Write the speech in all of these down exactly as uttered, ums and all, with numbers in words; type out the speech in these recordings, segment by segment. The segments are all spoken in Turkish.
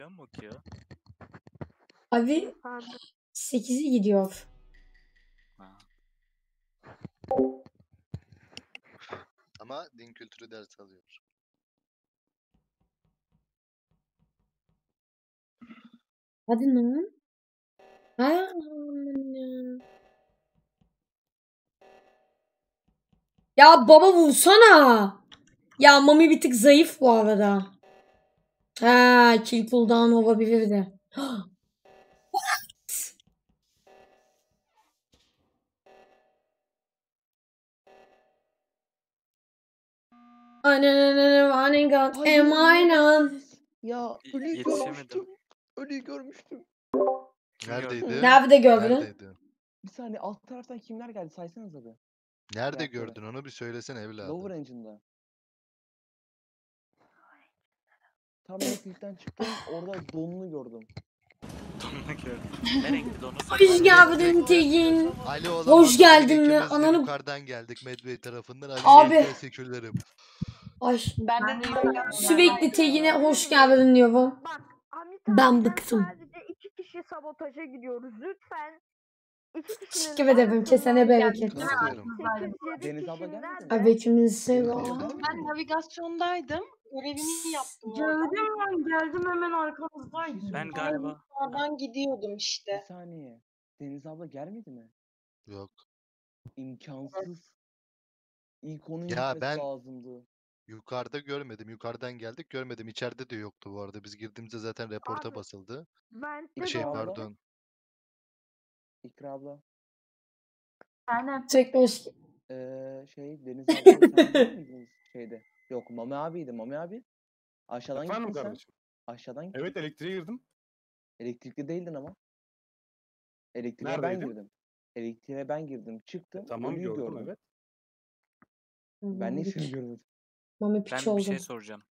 falan mı okuyor? Abi sekizi gidiyor. Ha. Ama din kültürü dersi alıyor. Hadi lan. Ha. Ya baba vursana. Ya Mami bir tık zayıf bu arada. Ha, kill cooldown olabilirdi. What? Aynen aynen aynen. Ya ölüyü Yetişemedim. görmüştüm. Ölüyü görmüştüm. Neredeydi? Nerede gördün? Neredeydi? Bir saniye alt taraftan kimler geldi saysanıza bir. Nerede Reaktöre. gördün onu bir söylesene evladım. Lower Engine'da. Tam elektrikten çıktım orada donunu gördüm. Donunu gördüm. Ne renkli donu? Hoş geldin Tegin. Ali Hoş geldin mi? Ananı... Yukarıdan geldik Medway tarafından. Ali Abi. Sekürlerim. Ay. Ben de Sürekli Tegin'e hoş geldin diyorum. Bak, Hamit Ben abiden bıktım. Sadece iki kişi sabotaja gidiyoruz. Lütfen iki kişinin Teşekkür ederim. Kesene bereket. Deniz abla gelmedi mi? Aleykümselam. Ben navigasyondaydım. Görevimi yaptım. Geldim ben geldim hemen arkanızdaydım. Ben galiba. Oradan gidiyordum Bir işte. saniye. Deniz abla gelmedi mi? Yok. İmkansız. İlk onun Ya gitmesi ben- lazımdı. Yukarıda görmedim. Yukarıdan geldik görmedim. İçeride de yoktu bu arada. Biz girdiğimizde zaten reporta Abi, basıldı. Ben Bir de Şey abla. pardon. İkra abla. Aynen. Çok hoş. Ee, şey Deniz abla sen değil miydiniz şeyde? Yok Mami abiydi Mami abi. Aşağıdan Efendim gittin sen. kardeşim. Aşağıdan gittin. Evet elektriğe girdim. Elektrikli değildin ama. Elektriğe ben Neredeydin? girdim. Elektriğe ben girdim. Çıktım. Tamam ölüyü gördüm, gördüm. evet. Ben ne işimi görmedim. Mami piç Ben bir oldu. şey soracağım.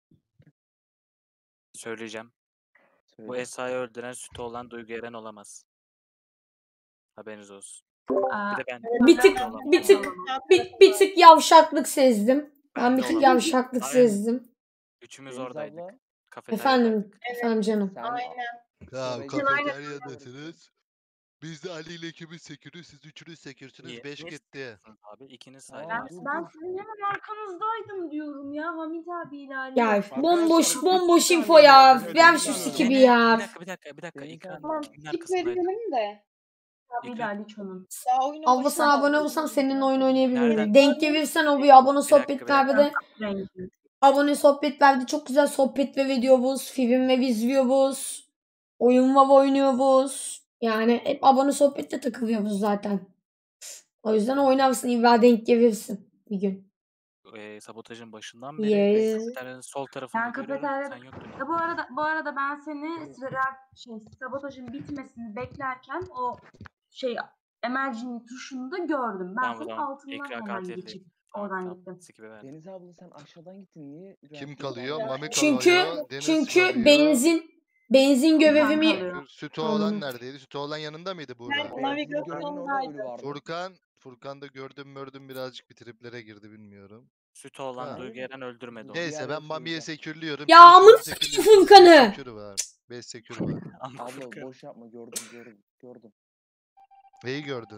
Söyleyeceğim. Bu Söyle. Esra'yı öldüren sütü olan Duygu Eren olamaz. Haberiniz olsun. Aa, Bir de ben. Bir tık, bir tık, bir, bir tık yavşaklık sezdim. Ben Ben bir de tık olamam. yavşaklık Aynen. sezdim. Üçümüz Deniz oradaydık. abla Kafeteryadaydık. Efendim, efendim canım. sen Aynen. Ya Orayı- kafeteryadasınız. Biz de Ali ile ikimiz sekürüz. Siz üçünüz sekürsünüz. Niye? Beş Niye gitti. Abi ikiniz Aa, saydınız. dur, ben dur. sizin hemen arkanızdaydım diyorum ya Hamit abiyle Ali. Ya bomboş Arkadaşlar, bomboş bir info saniye, ya. evet, Ver bir şu saniye. sikibi Bir ya. dakika bir dakika bir dakika. Deniz İkram abla. kimin Tip arkasındaydı? verelim de. Abiyle Ali Ço'nun. Daha oyunun Abla sana başına abone olsam seninle oyun oynayabilirim. Nereden? Denk gelirsen o bir abone Bir dakika, sohbet bir dakika. verdi. Rengi. Abone sohbet verdi. Çok güzel sohbet ve videomuz. Film ve izliyoruz. Oyun ve oynuyoruz. Yani hep abone sohbette takılıyoruz zaten. O yüzden oynarsın. İlla denk gelirsin bir gün. Ee, sabotajın başından beri Yes. kafeteryanın sol tarafında Ben görüyorum. kafeteryada- Sen yoktun. Ya bu arada bu arada ben seni sıra şey sabotajın bitmesini beklerken o şey emergency tuşunu da gördüm. Ben Tamam, senin tamam. altından Ekran hemen kartı geçip elleyim. Tamam, oradan tamam. gittim. Sikibi ver. Deniz abla sen aşağıdan gittin niye? Kim reaktöre kalıyor? geldin? Mami Çünkü kalıyor. Deniz çünkü kalıyor. benzin benzin Ben görevimi kalıyorum. Sütü olan Anladım. neredeydi? Sütü olan yanında mıydı Buğra? Ben Elektriğin görevinin orada ölü navigasyondaydım. vardı. Furkan, Furkan da gördüm mördüm birazcık bir triplere girdi bilmiyorum. Sütü olan Ha. Duygu Eren öldürmedi onu. Neyse. Neyse Diğerleri ben Mami'ye söyleyeceğim. sekürlüyorum. Ya Şimdi amına siz sikeyim sekürlüyorsunuz. Furkan'ı. beş sekür var. beş sekür var. Ama Abla Furkan- boş yapma gördüm gördüm gördüm. Neyi gördün?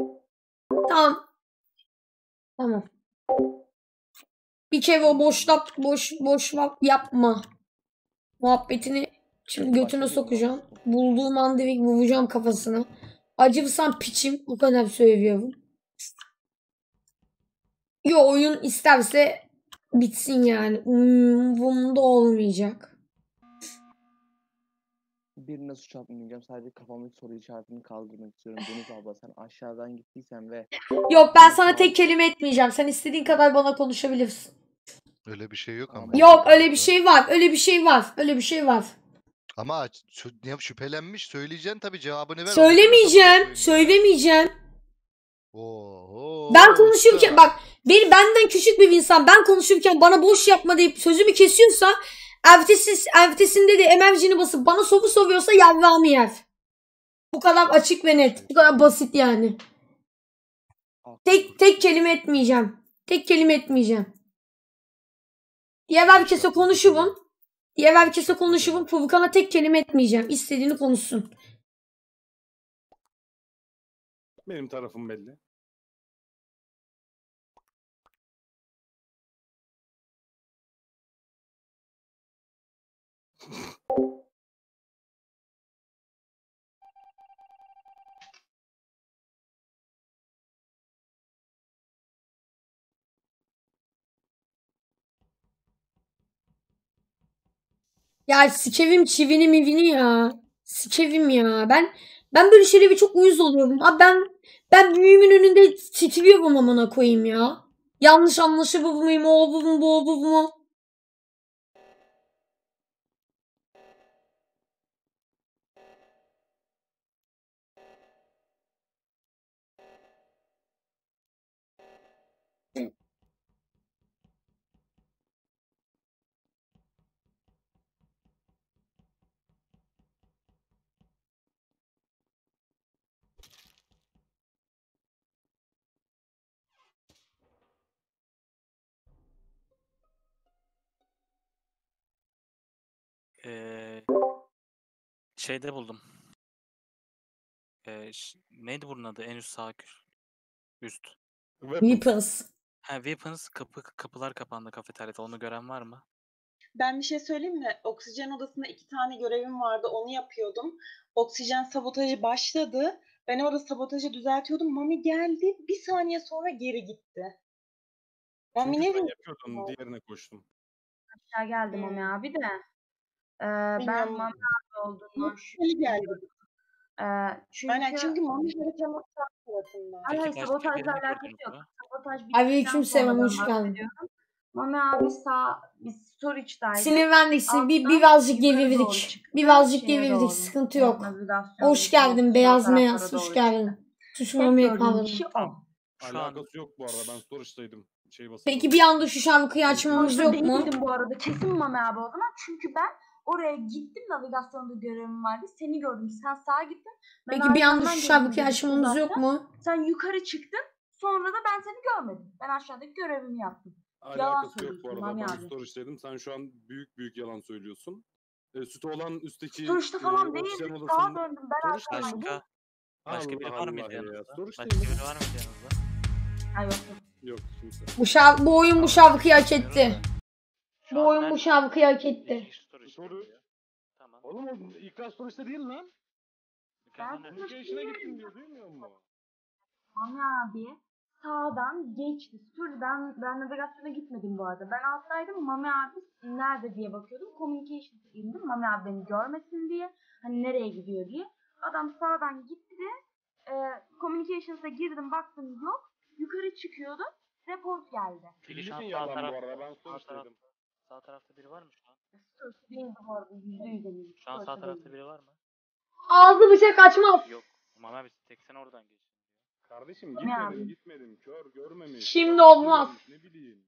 Tamam. Tamam. Bir kere o boşlap boş boş lap yapma. Muhabbetini şimdi götüne Başka bir sokacağım. muhabbet. Bulduğum an direkt vuracağım kafasına. Acırsam piçim. Bu kadar söylüyorum. Yo oyun isterse bitsin yani. Umurumda olmayacak. Birine suç atmayacağım. Sadece kafamdaki soru işaretini kaldırmak istiyorum. Deniz abla sen aşağıdan gittiysen ve Yok ben sana tek kelime etmeyeceğim. Sen istediğin kadar bana konuşabilirsin. Öyle bir şey yok ama. Yok öyle bir şey var. Öyle bir şey var. Öyle bir şey var. Ama şu- ne şüphelenmiş söyleyeceksin tabii cevabını ver. Söylemeyeceğim. Söylemeyeceğim. Oo. Ben konuşurken bak beni benden küçük bir insan ben konuşurken bana boş yapma deyip sözümü kesiyorsa ertesi, ertesinde de emerjini basıp bana soru soruyorsa yavrağımı yer. Bu kadar açık ve net. Bu kadar basit yani. Tek tek kelime etmeyeceğim. Tek kelime etmeyeceğim. Diğer herkese konuşurum. Diğer herkese konuşurum. Furkan'a tek kelime etmeyeceğim. İstediğini konuşsun. Benim tarafım belli. Ya sikevim çivini mivini ya. Sikevim ya. Ben ben böyle şeylere çok uyuz oluyorum. Abi ben ben büyüğümün önünde titriyorum amına koyayım ya. Yanlış anlaşılır mıyım? O bu mu bu bu mu? Ee, şeyde buldum. Ee, ş- neydi bunun adı? En üst sağ kü- üst. Weapons. Weapons. Ha, Weapons kapı kapılar kapandı kafeteryada. Onu gören var mı? Ben bir şey söyleyeyim mi? Oksijen odasında iki tane görevim vardı. Onu yapıyordum. Oksijen sabotajı başladı. Ben orada sabotajı düzeltiyordum. Mami geldi. Bir saniye sonra geri gitti. Mami Çünkü nereye ben gitti? yapıyordum, diğerine koştum. Aşağı geldi Hmm. Mami abi de. Ee, ben Bilmiyorum. Mami abi olduğundan İyi geldi. şüpheliyim. Ee, çünkü Aynen çünkü Mami haritanın sağ tarafında. hayır, hayır, Peki başka sabotajla birini alakası gördünüz yok. mü? Sabotaj bittikten Aleykümselam, sonradan hoş geldin. bahsediyorum. Mami abi sağ, biz storage'daydık. Sinirlendik. Bir, Alttan birazcık yukarı doğru gevirdik. çıktı, Birazcık şeye gevirdik. doğru, Sıkıntı e, yok. navigasyonda Hoş işte o geldin sol beyaz taraflara meyaz. doğru Hoş çıktı. geldin. Tuş Tek Mami'ye gördüğüm kaldırdım. kişi o. Tamam. Şu an Alakası yok bu arada. Ben storage'daydım. Şey basıyordum. Peki bir anda şu şarkıyı açmamız Sonuçta yok mu? değildim bu arada. Kesin Mami abi o zaman. Çünkü ben oraya gittim, navigasyonda görevim vardı. Seni gördüm. Sen sağa gittin. Ben Peki bir anda arkandan şu geldim şarkıyı dedim açmamız yok zaten. mu? Sen yukarı çıktın. Sonra da ben seni görmedim. Ben aşağıdaki görevimi yaptım. Yalan Alakası yok bu söylüyorsun arada. Mami Ben abi. storage'daydım. Sen şu an büyük büyük yalan söylüyorsun. E, sütü olan üstteki Turştu e, falan oksijen değildi. Sağa odasında... döndüm. Ben Storage'dayım. arkandaydım. Başka başka biri Allah var mıydı Allah ya. yanınızda? Başka Storage'dayım. biri var mıydı yanınızda? Ha yok. Yok kimse. Bu, şarkı, bu oyun bu Tamam, şarkıyı hak bilmiyorum etti. da. Şu Bu an oyun bu nerede? şarkıyı hak etti. Storage Story. diyor. Tamam. Oğlum o ikra storage'da değil lan. Yukarıdan Ben- nerede? Communication'a gittim diyor, duymuyor musun? Mami abi sağdan geçti. Dur ben, ben navigasyona gitmedim bu arada. Ben alttaydım. Mami abi nerede diye bakıyordum. Communications'a indim. Mami abi beni görmesin diye. Hani nereye gidiyor diye. Adam sağdan gitti. E, Communications'a girdim baktım yok. Yukarı çıkıyordu. Report geldi. Peki şu an Kesin sağ yalan bu tarafta, arada. Ben sağ, taraf, storage'daydım. sağ tarafta biri var mı şu an? Sırf değildi bu arada. Yüzde yüz eminim. Şu an sağ Sırf tarafta değildi. biri var mı? Ağzı bıçak açmaz. Yok. Aman abi tek sen oradan geç. Kardeşim Ne gitmedim abi? gitmedim. Kör görmemiş. Şimdi Bak, olmaz. görmemiş, Ne bileyim.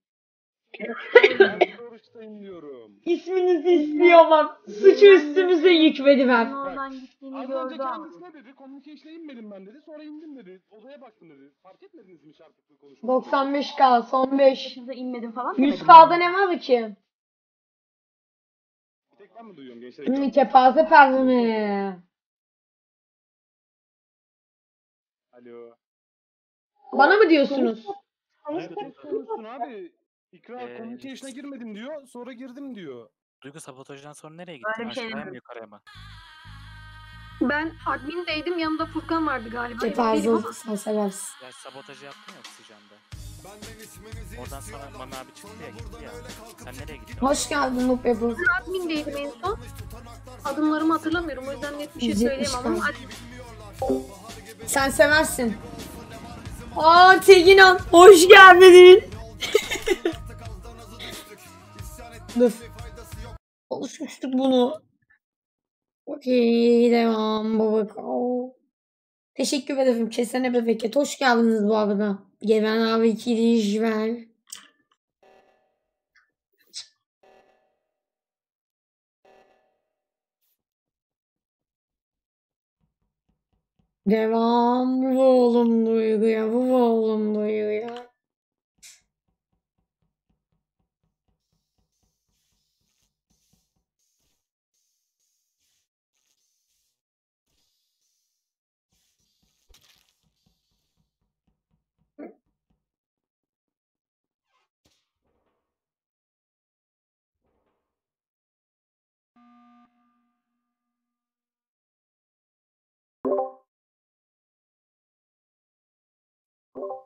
Ben storage'dayım diyorum. İsminizi istiyorlar. Suçu üstümüze yüklediler. Ben oradan gittiğini Az önce gördü abi. kendisi ne dedi? Communication'a inmedim ben dedi. Sonra indim dedi. Odaya baktım dedi. Fark etmediniz mi şarkılı konuşmayı? doksan beş K son beş. Communications'a inmedim falan yüz demedim. K'da ne var ki? Bir tek ben mi duyuyorum gençler? Hmm, kepaze perdemi. Alo. Bana mı diyorsunuz? Hayır tek konuşsun abi. İkra Ee, communication'a girmedim diyor. Sonra girdim diyor. Duygu sabotajdan sonra nereye gittin? Öyle bir şey Aşağıya mı demedim. yukarıya mı? Ben admindeydim. Yanımda Furkan vardı galiba. Emin Kepaze değilim ama. sen seversin. Ya sabotajı yaptın ya oksijende. Oradan sonra Mami abi çıktı ya gitti ya. Sen nereye gittin? Hoş geldin Noob Apple. Ben admindeydim en son. Adımlarımı hatırlamıyorum. O yüzden net bir şey yüz yetmiş söyleyemem ama K. ad- Sen seversin. Aa Teginan hoş geldin. Dur. Konuşmuştuk bunu. Okey devam baba. Oo. Teşekkür ederim. Kesene bebeket. Hoş geldiniz bu arada. Geven abi kiriş ver. Devam. Bu oğlum duyguya. Bu oğlum duyguya.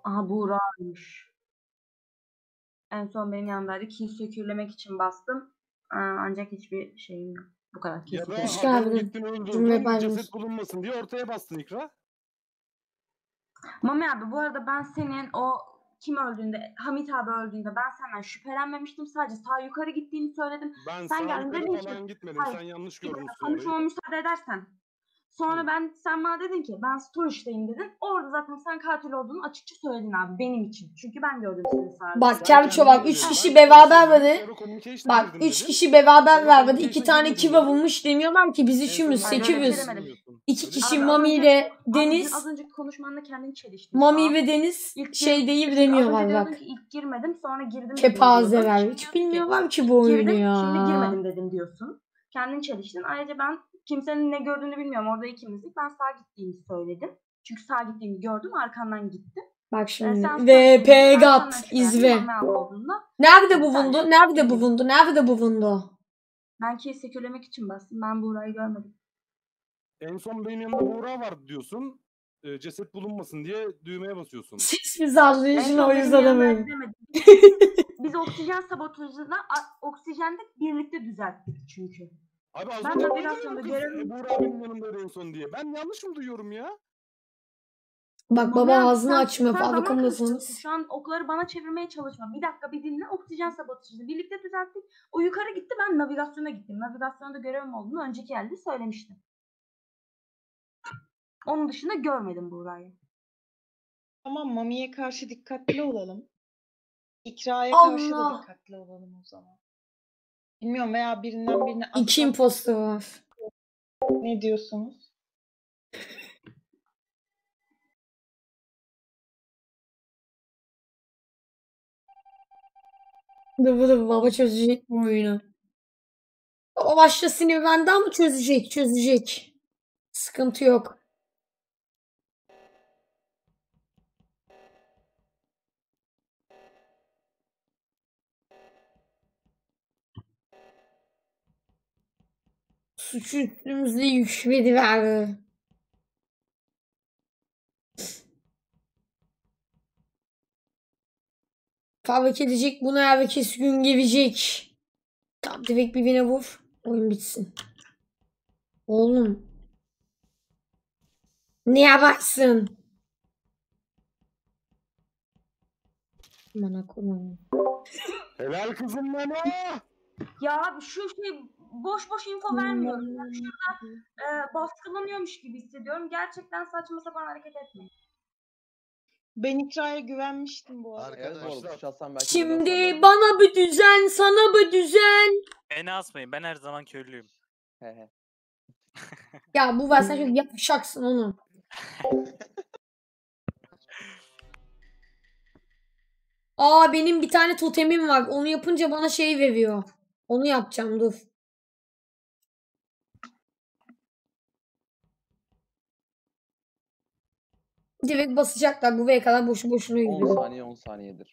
Aha Buğra'ymış. En son benim yanımdaydı. Kill sökürlemek için bastım. Aa, ancak hiçbir şeyim yok. Bu kadar. Kill Ya da sökürlemek. Hoş adamı geldin. gittin Cumhuriyet öldürdün, Bayramı. ceset bulunmasın diye ortaya bastın İkra. Mami abi bu arada ben senin o kim öldüğünde, Hamit abi öldüğünde ben senden şüphelenmemiştim. Sadece sağ yukarı gittiğini söyledim. Ben Sen sağ geldin yukarı dedin ki falan gitmedim. hayır, Sen yanlış bir dakika, görmüşsün orayı. konuşmama müsaade edersen. Sonra Hı. ben sen bana dedin ki ben storage'dayım dedin. Orada zaten sen katil olduğunu açıkça söyledin abi benim için. Çünkü ben gördüm seni sağda. Bak Sen Kevço kendin bak üç dedin. kişi Ben beraber konuşuyorum, vardı. sonra communication'a Bak girdim üç dedin. kişi beraber Sonra vardı. İki communication'a tane girmedim kiva dedin. bulmuş demiyorlar ki biz En son üçümüz Hayır, öyle bir şey sekiziz. demedim. İki Öyle kişi Abi az Mami önce ile az, Deniz. az önceki konuşmanda kendin çeliştin. Mami Tamam. ve Deniz İlk şey gir- değil şimdi az önce demiyorlar diyordun bak. ki ilk girmedim sonra girdim dedim Kepazeler. diyordun. Şimdi Hiç diyorsun ki bilmiyorlar ki bu ilk oyunu girdim ya. şimdi girmedim dedim diyorsun. Kendin çeliştin. Ayrıca ben kimsenin ne gördüğünü bilmiyorum. Orada ikimizdik. Ben sağ gittiğimi söyledim. Çünkü sağ gittiğimi gördüm. Arkandan gittim. Bak Ee, şimdi. sen storage'daydın. V P Ben senden Gat şüphelendim. izle. Mami abi olduğunda. Nerede Yani bu sadece vundu? Nerede bu bildim. vundu? Nerede bu vundu? Ben kill sekürlemek için bastım. Ben Buğra'yı görmedim. En son benim yanımda Buğra vardı diyorsun. E, ceset bulunmasın diye düğmeye basıyorsun. Siz bizi En anlayışını son o benim yüzden yanımdaydı demeyin. demedim. Biz oksijen sabotajını a- oksijende birlikte düzelttik çünkü. Abi az Ben önce navigasyonda dedin ya kız görevim- e, Buğra benim yanımdaydı en son diye. Ben yanlış mı duyuyorum ya? Bak Mami baba abi ağzını sen, açmıyor sen zaman farkındasınız. karıştırıyorsun. Şu an okları bana çevirmeye çalışma. Bir dakika bir dinle. Oksijen sabotajını birlikte düzelttik. O yukarı gitti ben navigasyona gittim. Navigasyonda görevim olduğunu önceki elde söylemiştim. Onun dışında görmedim Buğra'yı. Tamam, Mami'ye karşı dikkatli olalım. İkra'ya karşı da Allah. dikkatli olalım o zaman. Bilmiyorum, veya birinden birine İki asla imposter var. ne diyorsunuz? Dıvı dıvı baba çözecek bu oyunu. Baba başta sinirlendi ama çözecek çözecek. Sıkıntı yok. Suçu üstümüze yüklediler. Fark edecek bunu herkes gün gelecek. Tamam direkt birbirine vur. Oyun bitsin. Oğlum. Ne yaparsın? Bana kullanın. Helal kızım bana. Ya abi şu şey boş boş info vermiyorum. Yani şurada e, baskılanıyormuş gibi hissediyorum. Gerçekten saçma sapan hareket etmeyin. Ben İkra'ya güvenmiştim bu arada. Evet bu arada Arkadaşlar. şahsen belki Şimdi neden bana bir düzen, sana bir düzen. Beni asmayın. Ben her zaman köylüyüm. He he. Ya bu var sen çok yapışacaksın onu. Aa benim bir tane totemim var. Onu yapınca bana şey veriyor. Onu yapacağım dur. Direkt basacaklar. Bu ve kadar boşu boşuna on gidiyor. saniye on saniyedir.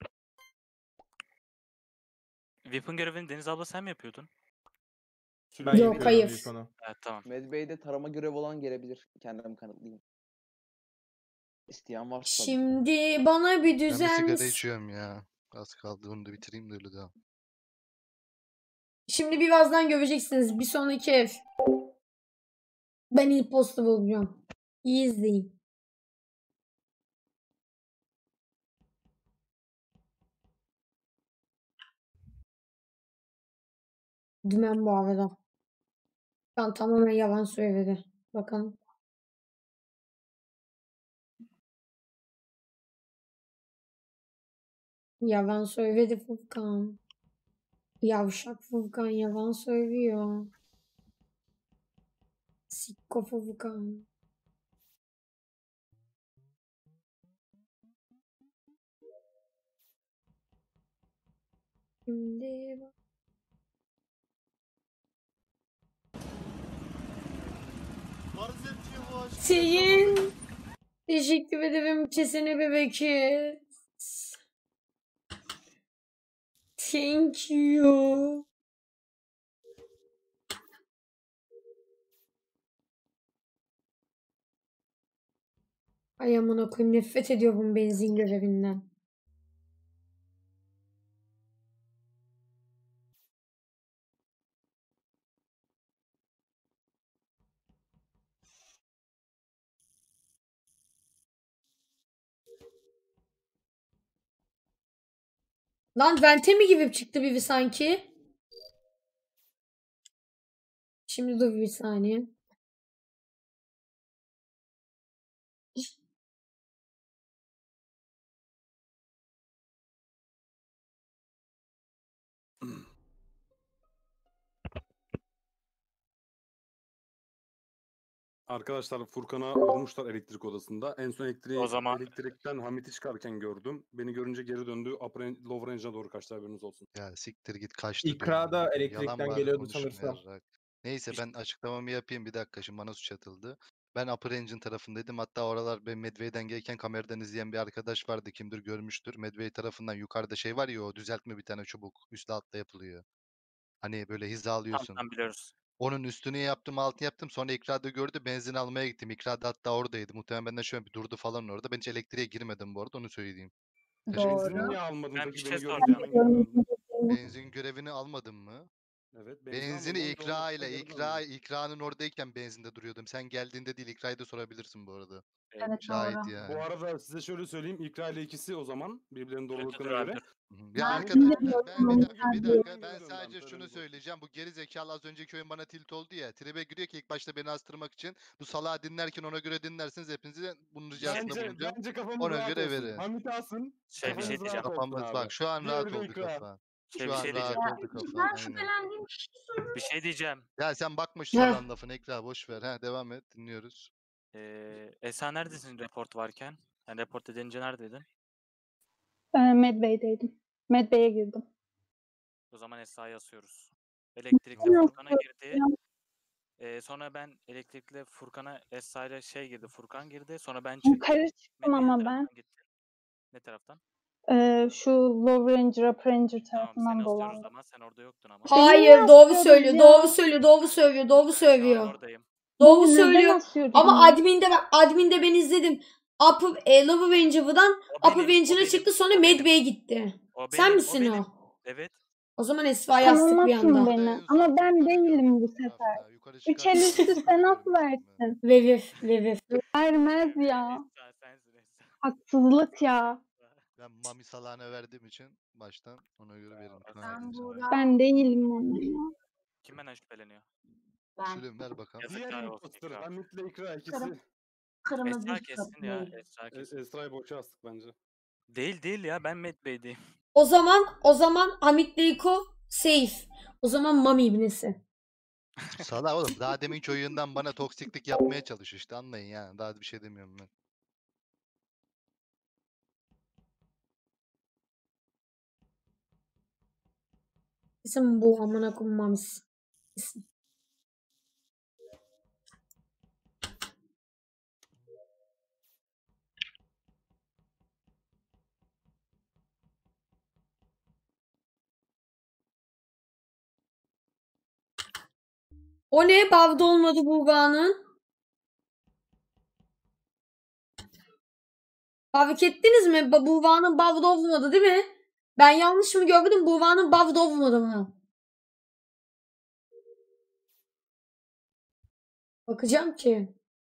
Weapon görevini Deniz abla sen mi yapıyordun? Ben Yok, yapıyorum hayır. ilk onu. Evet tamam. Medbay'de tarama görevi olan gelebilir. Kendimi kanıtlayayım. İsteyen varsa. tabii. Şimdi bana bir Ben bir düzen. sigara içiyorum ya. Az kaldı onu da bitireyim de öyle devam. Şimdi birazdan göreceksiniz. Bir sonraki ev. Ben imposter olacağım. İyi izleyin. Dümen bu arada. Şu an tamamen yalan söyledi. Bakalım. Yalan söyledi Furkan. Yavşak Furkan yalan söylüyor. Sikko Furkan. Şimdi bak. Seyin. Teşekkür ederim kesene bebek. Thank you. Ay amına koyayım, nefret ediyorum benzin görevinden. Lan vente mi girip çıktı biri sanki? Şimdi dur bir saniye. Arkadaşlar Furkan'a vurmuşlar elektrik odasında. En son elektriği, O zaman- elektrikten Hamit'i çıkarken gördüm. Beni görünce geri döndü. Upper range, lower range'a doğru kaçtı, haberiniz olsun. Ya siktir git kaçtı İkra diyorum da ya. elektrikten Yalan bari geliyordu konuşma sanırsam. yarrak. Neyse ben açıklamamı yapayım bir dakika, şimdi bana suç atıldı. Ben Upper Engine tarafındaydım. Hatta oralar ben Medway'den gelirken kameradan izleyen bir arkadaş vardı, kimdir görmüştür. Medway tarafından yukarıda şey var ya, o düzeltme bir tane çubuk üstle altta yapılıyor. Hani böyle Tamam, hizalıyorsun. tamam biliyoruz. Onun üstünü yaptım, altını yaptım. Sonra İkra'da gördü, benzin almaya gittim. İkra'da hatta oradaydı. Muhtemelen benden şöyle bir durdu falan orada. Ben hiç elektriğe girmedim bu arada, onu söyleyeyim. Benzin Doğru. niye almadın Ben peki? bir Beni şey görünce soracağım. hemen geri döndün. Benzin görevini almadın mı? Evet, benzin Benzini almadım, ikra doğru, ile geri ikra döndüm. ikranın oradayken benzinde duruyordum. Sen geldiğinde değil, ikrayı da sorabilirsin bu arada. Evet Şahit doğru. yani. Bu arada size şöyle söyleyeyim, İkra ile ikisi o zaman birbirlerinin Dur, dur, doğruluklarına dur abi, göre. dur. Hı hı. Ya Ben arkadaşlar şimdi ben, diyorum ben bir dakika bir Mami dakika abi. ben Geri sadece döndüm, şunu haberiniz olsun. söyleyeceğim. Bu geri zekalı az önceki oyun bana tilt oldu ya. Tribe giriyor ki ilk başta beni astırmak için. Bu salağı dinlerken ona göre dinlersiniz. Hepinize bunun ricasında Bence, bulunacağım. bence kafamız Ona rahat göre olsun. verin. Hamit'i asın, Şey, bir şey kafanız diyeceğim. rahat olsun Kafamız abi. bak şu an rahat Diğeri de oldu İkra. kafa. Şey, Şu bir an şey rahat diyeceğim. oldu kafa. Ben Aynen. şüphelendiğim bir şey söylüyorum. Bir şey diyeceğim. Ya sen bakma şu Heh. salan lafına ikra, boş ver. Ha devam et, dinliyoruz. Ee, Esen neredesin report varken? Yani report edince neredeydin? Medbay'deydim. Medbay'e girdim. O zaman Esra'yı asıyoruz. Elektrikle Yok, Furkan'a yok, girdi. Ee, sonra ben elektrikle Furkan'a Esra ile şey girdi. Furkan girdi. Sonra ben çıktım. Yukarı çıktım Medve'ye ama ne ben taraftan gittin? Ne taraftan? e, şu Low Ranger, Upper Ranger Tamam, tarafından seni asıyoruz dolandım. ama sen orada yoktun ama. Hayır, Beni doğru asıyordunuz söylüyor. ya. Doğru söylüyor. Doğru söylüyor. Doğru Ben şu an söylüyor. oradayım. Doğru Beni neden söylüyor. asıyordunuz? Ama adminde ben adminde ben izledim. Upper e, Lower Ranger'dan O Upper benim, o Ranger'a benim, çıktı, sonra o benim. Medbay'e gitti. O Sen benim, o misin benim. o? Evet. O zaman Esra'yı astık Tamam bir asın anda. beni. En son Ama ben Furkan'ı değilim gördüm bu fotoğrafta. sefer. Yukarı Üç çıkarken el üst Furkan'ı üste nasıl görmüştüm ben. versin? Verir, verir. Vermez ya. Esra sensin Esra. Haksızlık ya. Ben Mami salağına verdiğim için baştan ona göre verin. Ben ikna Ben edeyim sana. Buğra. Ben değilim ama ya. Kim benden şüpheleniyor? Ben Sülüm ver bakalım. Yazıklar Diğer olsun imposter İkra. Hamit'le İkra ikisi. Kırım- kırmızı Esra kessin ya. şortlu. Esra E- kessin. Esra'yı boşa astık bence. Değil değil ya, ben Medbay'deyim. O zaman o zaman Hamit Beyko safe. O zaman Mami ibnesi. Salak oğlum, daha deminki oyundan bana toksiklik yapmaya çalışıyor işte, anlayın yani. Daha bir şey demiyorum ben. Kesin bu amına koyayım Mamis. Kesin. O ne? Bavda olmadı Buğra'nın. Fark ettiniz mi? Ba- Buğra'nın bavda olmadı değil mi? Ben yanlış mı gördüm? Buğra'nın bavda olmadı mı? Bakacağım ki.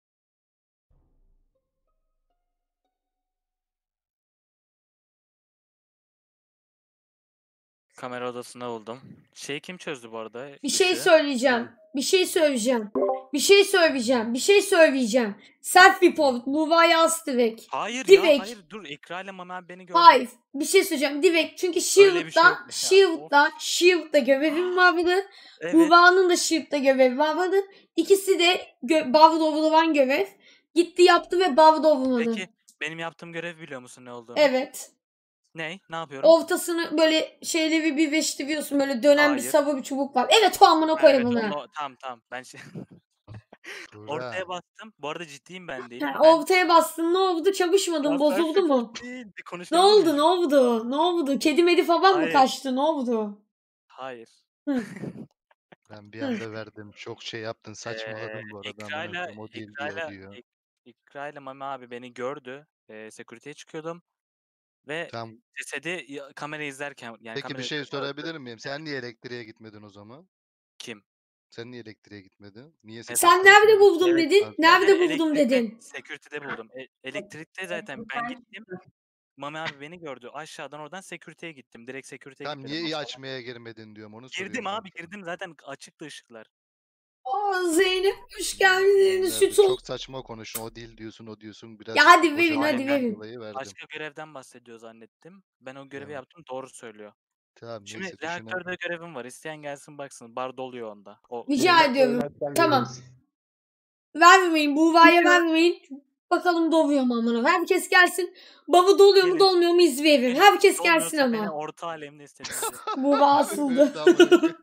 Kamera odasında buldum. Şey kim çözdü bu arada? Bir şey ışığı? söyleyeceğim. Bir şey söyleyeceğim. Bir şey söyleyeceğim. Bir şey söyleyeceğim. Self report. Buğra'yı as direkt. Hayır Direkt. ya, hayır dur. İkra ile Mami abi beni gördü. Hayır. Bir şey söyleyeceğim. Direkt. Çünkü Öyle bir şey Shield'da yok ya. Shield'da Shield'da görevim vardı. Evet. Buğra'nın da Shield'da görevi vardı. İkisi de gö- Bavdov'dan görev. Gitti yaptı ve Bavdov'ladı. Peki benim yaptığım görev biliyor musun ne olduğunu? Evet. Ne? Ne yapıyorum? Ortasını böyle şeyleri birleştiriyorsun. Böyle dönen bir Hayır. sabır bir çubuk var. Evet, o amına Ha, koyarım evet, ona. onu- tamam tamam. Ben şey... Buğra. ortaya bastım. Bu arada ciddiyim ben değilim. Ha, Ben... ortaya bastın, ne oldu? Çalışmadın, Ya bozuldu perfect mu? değil, bir Ne konuşalım oldu? ya. Ne oldu? Ne oldu? Kedi medi falan mı Hayır. kaçtı? Ne oldu? Hayır. Hı. Ben bir Hı. anda verdim. Çok şey yaptın, saçmaladın Ee, bu arada. İkra'yla amına koyayım. O değil diyor, o İkra'yla diyor. İk- İkra ile Mami abi beni gördü. E, security'ye çıkıyordum. Ve Tamam. cesedi ya- kamerayı izlerken yani Peki bir kamera şey izlerken öldü. sorabilir miyim? Sen niye elektriğe gitmedin o zaman? Kim? Sen niye elektriğe gitmedin? Niye Ne security Sen zaman? nerede tarafına gittin? buldum Evet. dedin? Az Ben önce. Nerede seni buldum elektrikte, dedin? security'de buldum. E, elektrikte zaten ben gittim. Mami abi beni gördü. Aşağıdan oradan security'ye gittim. Direkt security'ye Tamam gitmedim. niye iyi Aşağıdan- açmaya girmedin diyorum onu Girdim soruyorum. abi ben sana. girdim. Zaten açıktı ışıklar. Aa, Zeynep hoş geldin. Verdim. Süt ol. Çok saçma konuşun. O değil diyorsun, o diyorsun. Biraz Ya hadi boşa verin hadi bağlanan verin. dolayı verdim. Başka görevden bahsediyor zannettim. Ben o görevi Tamam. yaptım. Doğru söylüyor. Tamam Şimdi neyse düşünelim. reaktörde görevim var. İsteyen gelsin baksın. Bar doluyor onda. O Rica şey- ediyorum. Tamam. Vermeyin. Buğva'ya vermeyin. Bakalım doluyor mu amına. Herkes gelsin. Baba doluyor mu Gelin. dolmuyor mu izleyelim. Gelin. Herkes gelsin Dolmuyorsa beni ama. orta alemde istediğiniz yere. Buğva asıldı. Evet, amına koyayım.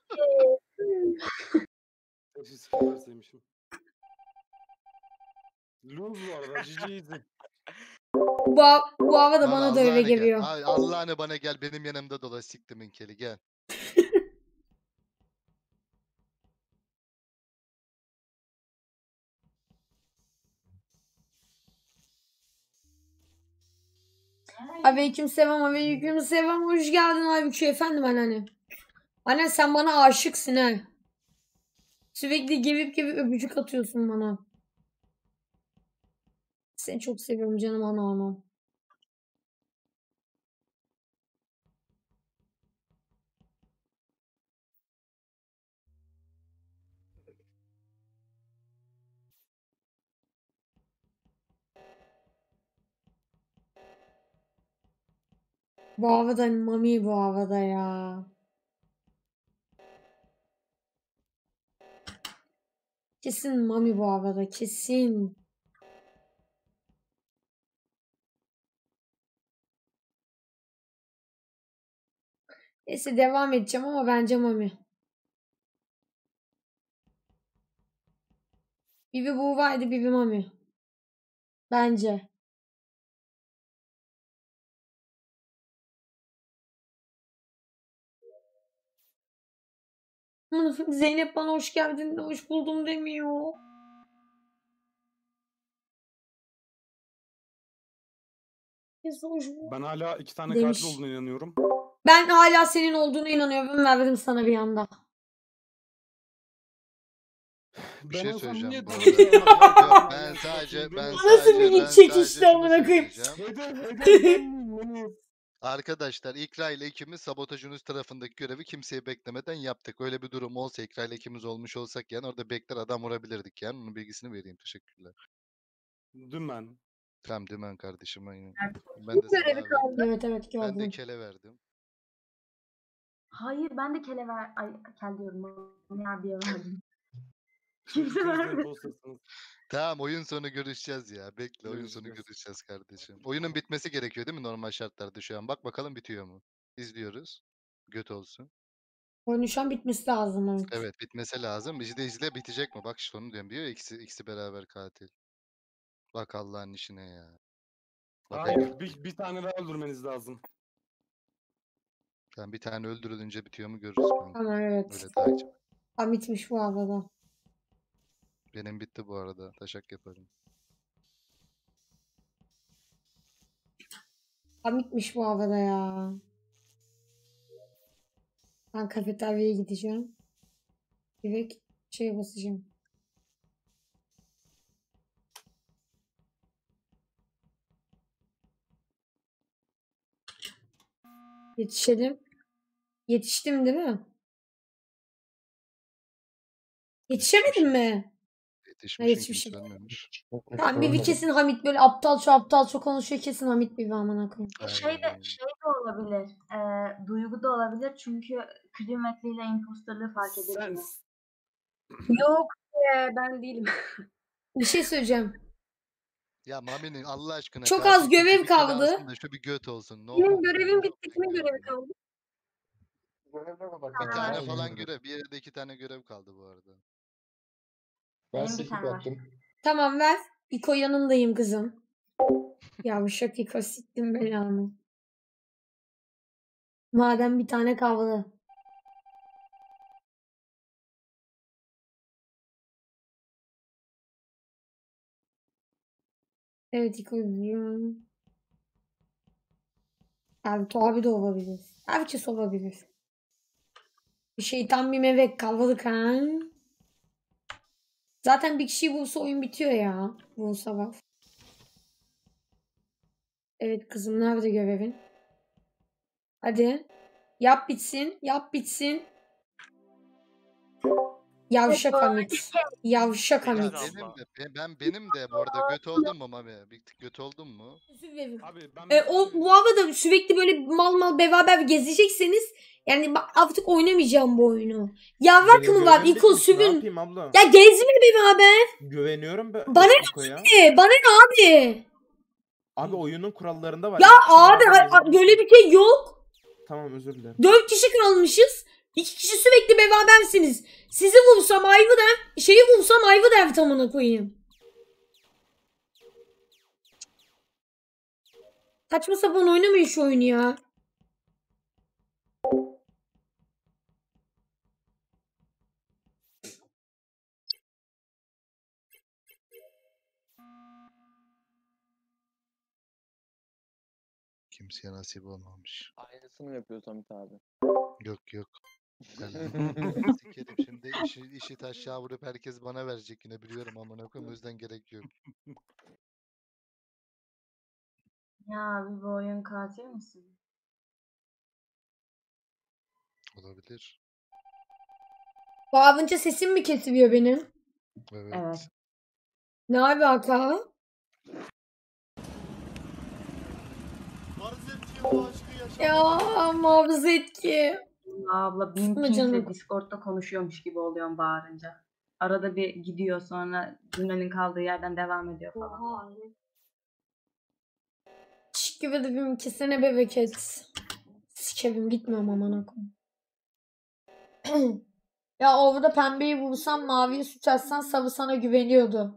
Keşke sıfır verseymişim. Lose bu arada. G G'ydi. Bu, bu hava da Mama, bana da öyle Allah'ını gel. geliyor. Ay, Allah'ını bana gel. Benim yanımda dolaş siktimin keli gel. Aleyküm selam, aleyküm selam. Hoş geldin Aybüke. Efendim anneanne. Anne sen bana aşıksın ha. Sürekli gevip gevip öpücük atıyorsun bana. Seni çok seviyorum canım ana ana. Bu havada mami bu havada ya. Kesin mami bu havada kesin. Neyse devam edeceğim ama bence mami. Bibi bu vardı Bibi mami. Bence. Zeynep bana hoş geldin de hoş buldum demiyor. Neyse, hoş buldum. Ben hala iki tane Demiş. katil olduğuna inanıyorum. Ben hala senin olduğuna inanıyorum. Verdim sana bir anda. Bir şey olsam söyleyeceğim niye bu tabii arada. ki ama- Yok, ben sadece ben Nasıl sadece bir ben çekişti sadece şunu amına koyayım? söyleyeceğim. Hedef, hedef ben miyim? Yunus? Arkadaşlar İkra ile ikimiz sabotajın üst tarafındaki görevi kimseyi beklemeden yaptık. Öyle bir durum olsa İkra ile ikimiz olmuş olsak yani orada bekler adam vurabilirdik yani. Onun bilgisini vereyim. Teşekkürler. Dümen. Tamam Dümen kardeşim. Aynen. Ben de sana görevi abi. kaldı. Evet evet Ben de gördüm. kele verdim. Hayır ben de kele ver... Ay kel diyorum. Mami abiye verdim. Çünkü Kimse ikiniz de vermedi. impostersınız. Tamam oyun sonu görüşeceğiz ya. Bekle oyun sonu Görüşeceğiz. görüşeceğiz kardeşim. Oyunun bitmesi gerekiyor değil mi normal şartlarda şu an? Bak bakalım bitiyor mu? İzliyoruz. Göt olsun. Oyunun şu an bitmesi lazım evet. Evet bitmesi lazım. İzle izle bitecek mi? Bak işte onu diyorum diyor. İkisi, ikisi beraber katil. Bak Allah'ın işine ya. Bak Hayır bir, bir tane daha öldürmeniz lazım. yani bir tane öldürülünce bitiyor mu görürüz kanka. Ama evet. Öyle takip. Ha bitmiş bu arada. Benim bitti bu arada. Taşak yaparım. Ha bitmiş bu arada ya. Ben kafeteryaya gideceğim. Direkt şeye basacağım. Yetişelim. Yetiştim değil mi? Yetişemedim mi? Yetişmişin yetişmişim. kimse ölmemiş. Tamam bir, bir kesin Hamit böyle aptalça aptalça konuşuyor kesin Hamit bir amına koyayım. Şey de, Aynen. şey de olabilir. E, duygu da olabilir. Çünkü kıymetliyle imposterlığı fark Sen edebilir. Yok e, ben değilim. Bir şey söyleyeceğim. Ya Mami'nin Allah aşkına Çok katil az görev kimse bir kere kaldı. alsın da şu bir göt olsun. Ne Benim olur. görevim bitti. Kimin görevi kaldı? Bir tane falan görev. Bir yerde iki tane görev kaldı bu arada. Benim bir tane var. Tamam ver. İko yanındayım kızım. Yavşak İko siktim belanı. Madem bir tane kaldı. Evet İko izliyorum. Ertuğ abi de olabilir. Herkes olabilir. Bir şeytan bir mevek kavladık ha. Zaten bir kişiyi bulsa oyun bitiyor ya. Bulsa var. Evet kızım nerede görevin? Hadi. Yap bitsin. Yap bitsin. Yavşak Hamit. Yavşak Ya Hamit. Deniz benim abla. de be- ben benim de bu arada göt oldum mu Mami? Bir tık göt oldum mu? Özür dilerim. Abi ben E, o, bu arada sürekli böyle mal mal beraber gezecekseniz yani bak artık oynamayacağım bu oyunu. Yavrak mı var? görevim İko bitmiş, Ne sürün. yapayım abla? Ya gezme beraber. Güveniyorum be Bana İko'ya. E, bana ne abi? Abi oyunun kurallarında var. Ya İki kişi abi beraber ha- gezebilirsin. böyle bir şey yok. Tamam özür dilerim. Dört kişi kalmışız. İki kişi sürekli berabersiniz. Sizi vursam ayvı der. Şeyi vursam ayvı der tamına koyayım. Saçma sapan oynamayın şu oyunu ya. Kimseye nasip olmamış. Aynısını mı yapıyor Samet abi? Yok yok. Ben sikerim şimdi işi, işi taşağı vurup herkes bana verecek yine biliyorum amına koyayım o yüzden gerek yok. Ya abi bu oyun katil misin? Olabilir. Bağırınca sesim mi kesiliyor benim? Evet. Evet. Ne alaka? Ya muhafız etki. Abla bin Sıkma canım. pingle Discord'da konuşuyormuş gibi oluyorum bağırınca. Arada bir gidiyor sonra cümlenin kaldığı yerden devam ediyor falan. Teşekkür ederim. Kesene bebeket. Sikerim gitmiyorum amına koyayım. Ya orada pembeyi vursan maviyi suç atsan Savı sana güveniyordu.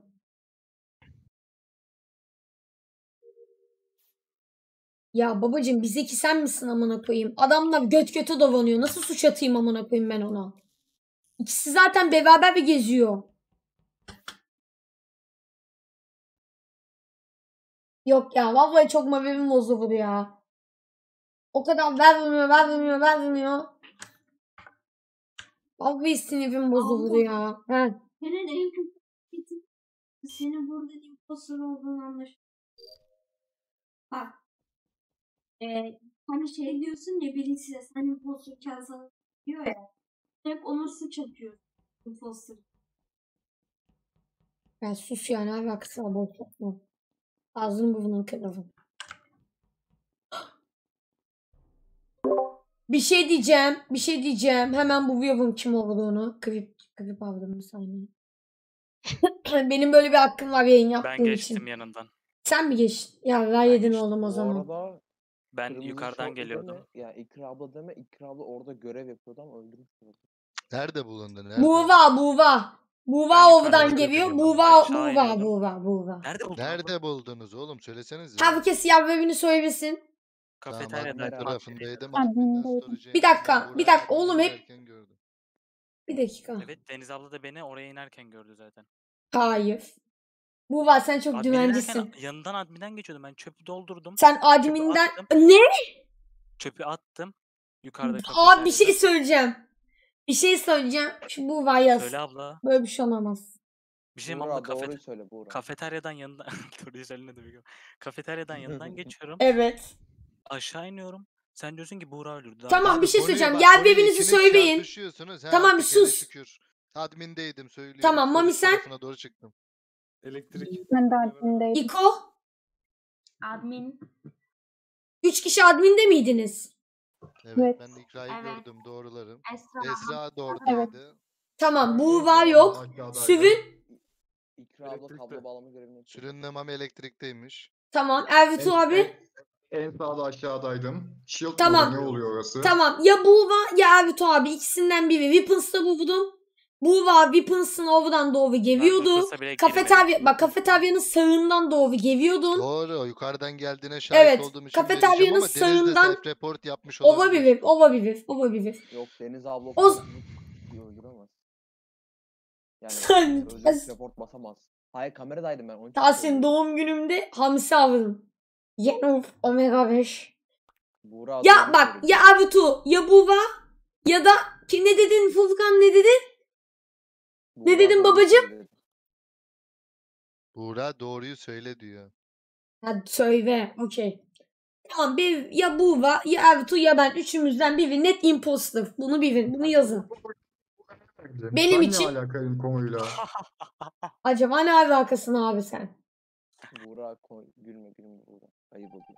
Ya babacım bizdeki sen misin amına koyayım? Adamlar göt göte dolanıyor. Nasıl suç atayım amına koyayım ben ona? İkisi zaten beraber bir geziyor. Yok ya vallahi çok moralim bozuldu ya. O kadar vermiyor, vermiyor, vermiyor. Vallahi sinirim bozuldu ya. He. Senin en kötü senin burada imposter olduğunu anlaşılıyor. Bak. Ee, hani şey diyorsun ya birisi de sen imposterken sana diyor ya. Hep ona suç atıyor. Imposter. Ya sus yani alakası var boş yapma. Ağzını burnunu kırarım. Bir şey diyeceğim. Bir şey diyeceğim. Hemen buluyorum kim olduğunu. Klip, klip aldım bir saniye. Benim böyle bir hakkım var yayın Ben yaptığım geçtim için. yanından. Sen mi geçtin? Ya ver Ben yedin geçtim. oğlum o Bu zaman. arada Ben kırmızı yukarıdan şortlu deme. geliyordum. Ya İkra abla deme. İkra abla orada görev yapıyordu ama öldürmüş. Nerede bulundu? Nerede? Buğva, Buğva. Buğva Ben yukarıda oradan görev geliyor. yapıyordum. Buğva, Aşağı Buğva, iniyordum. Buğva, Buğva. Nerede buldun abla? Nerede buldunuz oğlum? Söylesenize. Herkes yavrevini söylesin. Tamam Kafeteryada. admin Admin tarafındaydım. Admin Adminden değilim. storage'e Bir indim. dakika, Ben bir dakika Buğra'yı oğlum hep- inerken gördüm. Bir dakika. Evet Deniz abla da beni oraya inerken gördü zaten. Hayır. Buğva sen çok Admin inerken dümencisin. yanından adminden geçiyordum. Ben çöpü doldurdum. Sen adminden... attım. Ne? Çöpü attım. Yukarıda Abi bir şey kafeteryada. söyleyeceğim. Bir şey söyleyeceğim. Şu Buğva yaz. Söyle abla. Böyle bir şey olamaz. Bir şey mi Buğra abla? Kafet doğruyu söyle Buğra. kafeteryadan yanından... Dur üzerine de bilmiyorum. Kafeteryadan yanından geçiyorum. Evet. Aşağı iniyorum. Sen diyorsun ki Buğra öldürdü. Daha Tamam ben- bir şey Konuyu söyleyeceğim. bak, Yer konuyu birbirinizi ikiniz söyleyin. çarpışıyorsunuz. Ha, Tamam, bir artık hele sus. şükür. Admindeydim söylüyorum. Tamam, Mami Storage sen? tarafına doğru çıktım. Elektrik. Ben de admindeydim. İko. Admin. Üç kişi adminde miydiniz? Evet, Evet. ben de İkra'yı Evet. gördüm doğrularım. Esra. Esra da oradaydı. Tamam Buğva yok. Süvün. İkra abla Elektrikte. kablo bağlama görevini yapıyor. Sürünle Mami elektrikteymiş. Tamam Ertuğ abi. En sağda aşağıdaydım. Shield Tamam. modu ne oluyor orası? Tamam ya Buğva ya Ertuğ abi ikisinden biri. Weapons'ta buldum. Buğva Weapons'ın oradan doğru geliyordu. Weapons'a bile Kafeterya girmedim. bak kafeteryanın sağından doğru geliyordun. Doğru yukarıdan geldiğine şahit Evet, olduğum için kafeteryanın vereceğim ama Deniz de sağından- self-report yapmış olabilir. Olabilir, olabilir, olabilir. Yok Deniz abla O- o öldüremez. Yani Sen- öldürüp report basamaz. Hayır kameradaydım ben. Onun için Tahsin söylüyorum. doğum günümde hamsi aldım. Yenuf omega beş. Buğra Ya doğru bak söyledi. ya Abutu ya Buva ya da ki ne dedin Furkan ne dedin? Ne Buğra dedin doğru babacım? söyledi. Buğra doğruyu söyle diyor. Hadi söyle. Okey. Tamam bir ya Buva ya Abutu ya ben üçümüzden biri net imposter. Bunu bilin. Bunu yazın. Benim Sen için. ne alakayım konuyla? Acaba ne alakasın abi sen? Buğra koy. Gülme gülme Buğra. Ayıp oluyor.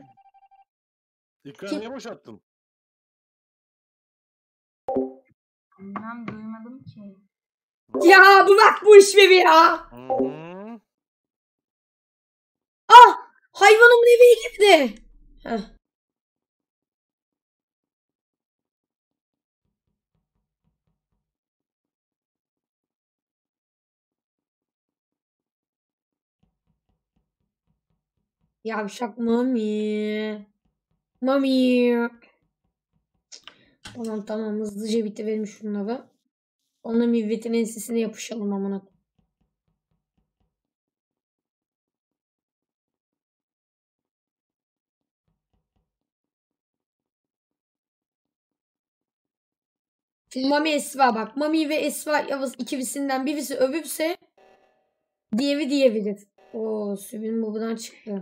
İkra Kim- niye boşalttın? Bilmem duymadım ki. Ya bırak bu iş be ya. Hı-hı. Ah! Hayvanımın eve girdi. Heh. Yavşak mami. Mami. Tamam tamam hızlıca bitirelim şunları. Onunla mivvetin ensesine yapışalım amına. Şimdi Mami Esra bak. Mami ve Esra Yavuz ikisinden birisi övürse diğeri diyebilir. Oo Sübin buradan çıktı.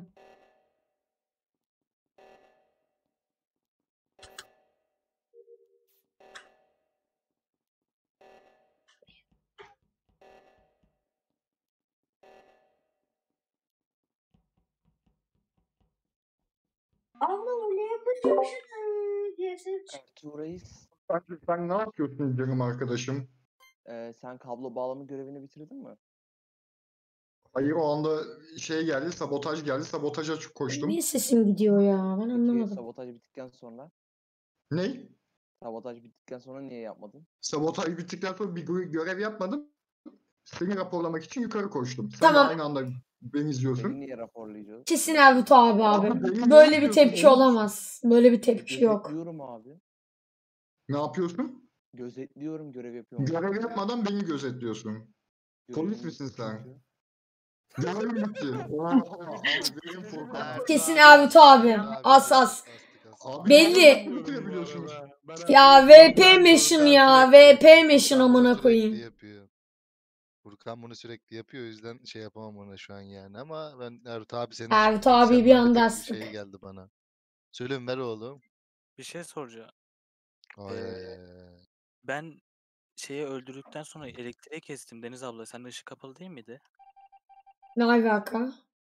Abla öyle yapacağım diye ses Ertuğ Reis. Sen, sen ne yapıyorsun canım arkadaşım? Ee, sen kablo bağlama görevini bitirdin mi? Hayır o anda şey geldi, sabotaj geldi. Sabotaja koştum. Niye sesim gidiyor ya? Ben Peki anlamadım. sabotaj bittikten sonra? Ne? Sabotaj bittikten sonra niye yapmadın? Sabotaj bittikten sonra bir gö- görev yapmadım. Seni raporlamak için yukarı koştum. Sen Tamam. de aynı anda beni izliyorsun. Beni niye raporlayacağız? Kesin Erbutu abi abi. Abi beni Böyle niye bir izliyorsun tepki oğlum? olamaz. Böyle bir tepki yok. Gözetliyorum abi. Ne yapıyorsun? Gözetliyorum görev yapıyorum. Görev yapmadan beni gözetliyorsun. Görevim Polis misin sen? çünkü. Görevim bitti. Oha abi benim Furkan. Kesin Erbutu abi. As as. Abi Belli. nereden bitirebiliyorsunuz? Ya V P Mission ya. V P Mission amına Sürekli koyayım. yapıyor. Furkan bunu sürekli yapıyor o yüzden şey yapamam ona şu an yani ama ben Ertuğ abi senin Ertuğ abi bir yükselmen anda tık astık. şey geldi bana. Söyle ver oğlum. Bir şey soracağım. Ay. Ben şeyi öldürdükten sonra elektriği kestim Deniz abla. Senin ışık kapalı değil miydi? Ne alaka?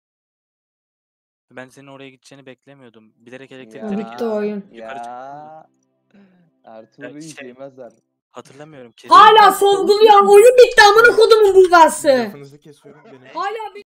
Ben senin oraya gideceğini beklemiyordum. Bilerek elektriklere Bitti gittim. oyun. Yukarı çıktım. Ya. Ertuğ Ya Reis şey- yemezler. Hatırlamıyorum. Kesin. Hala sorguluyor. Oyun bitti amına kodumun bulgası. Lafınızı kesiyorum. Benim Hala